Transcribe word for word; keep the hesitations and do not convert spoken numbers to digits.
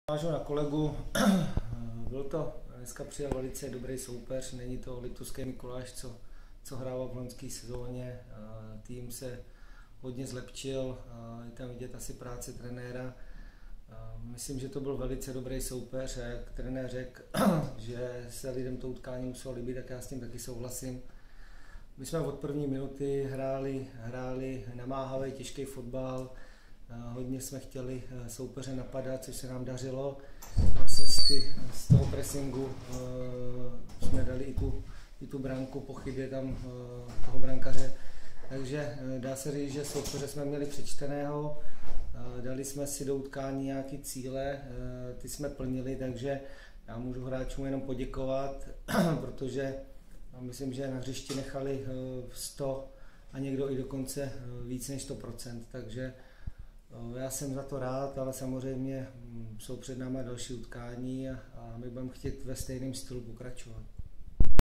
Navážu na kolegu, byl to, dneska přijel velice dobrý soupeř, není to Liptovský Mikuláš, co, co hrával v loňské sezóně, tým se hodně zlepšil, je tam vidět asi práce trenéra. Myslím, že to byl velice dobrý soupeř a jak trenér řekl, že se lidem to utkání muselo líbit, tak já s tím taky souhlasím. My jsme od první minuty hráli, hráli namáhavý, těžký fotbal. Hodně jsme chtěli soupeře napadat, což se nám dařilo. Vlastně z, ty, z toho pressingu uh, jsme dali i tu, i tu branku po chybě tam uh, toho brankaře. Takže uh, dá se říct, že soupeře jsme měli přečteného. Uh, dali jsme si do utkání nějaké cíle, uh, ty jsme plnili, takže já můžu hráčům jenom poděkovat, protože uh, myslím, že na hřišti nechali uh, sto a někdo i dokonce uh, víc než sto procent. Takže já jsem za to rád, ale samozřejmě jsou před námi další utkání a my budeme chtít ve stejném stylu pokračovat.